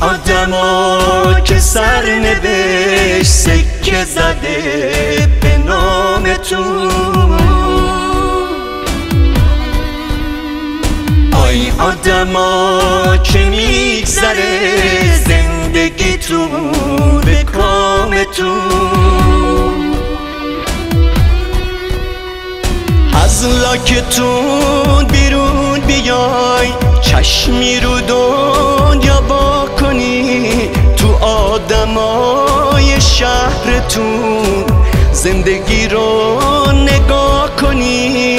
آدما که سرنوشت سکه زده به نامتون، آی آدما که میگذره زندگیتون به کامتون، از لاکتون بیرون بیای، چشمی رو دنیا با کنی، تو آدمای شهرتون زندگی رو نگاه کنی.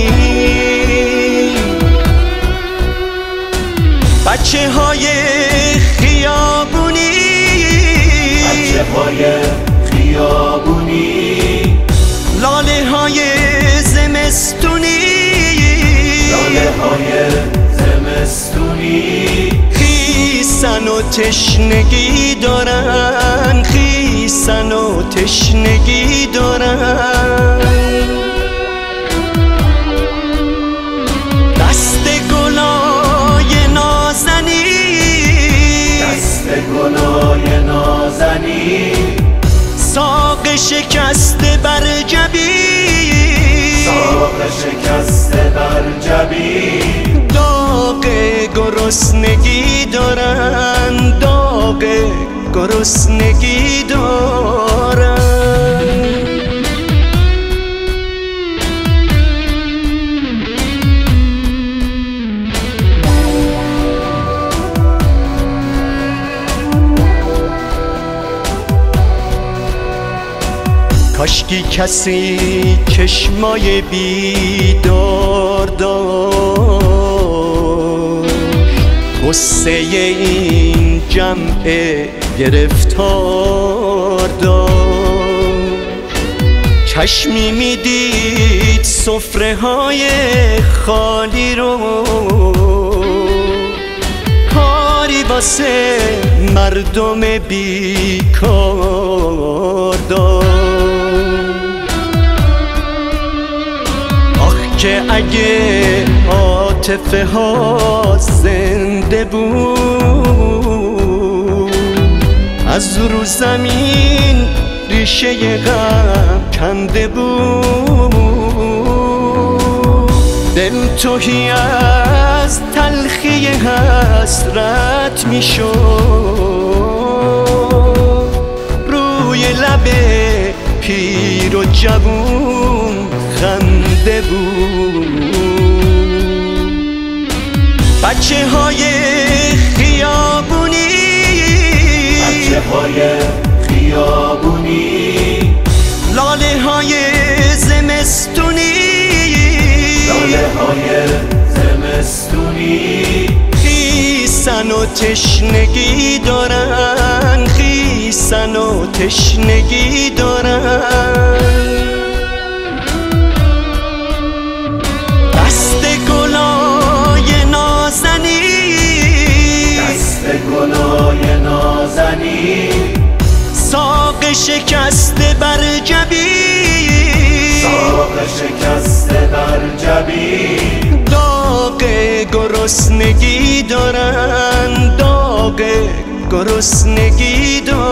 بچه های خیابونی، بچه های خیابونی، لاله های زمستونی، لاله های زمستونی، خیسن و تشنگی دارن، خیسن و تشنگی دارن. دست گلای نازنی، دست گلای نازنی، ساق شکسته بر جبی، ساق شکسته بر جبی، داغ گرسنگی دارن، داغ گرسنگی دارن. کاشکی کسی چشمای بیدار داشت، غصه این جمع گرفتار داشت، چشمی میدید سفره های خالی رو، کاری واسه مردم بیکار داشت. که اگه عاطفه ها زنده بود، از رو زمین ریشه غم کنده بود، دل تهی از تلخی حسرت میشد، روی لب پیر و جوون خنده بود. بچه های خیابونی، بچه های خیابونی، لاله های زمستونی، لاله های زمستونی، خیسن و تشنگی دارن، خیسن و تشنگی دارن. دست گلای نازنی، دست گلای نازنی، ساق شکسته بر جبی، ساق شکسته بر جبی، داغ گرسنگی دارن، داغ گرسنگی دارن.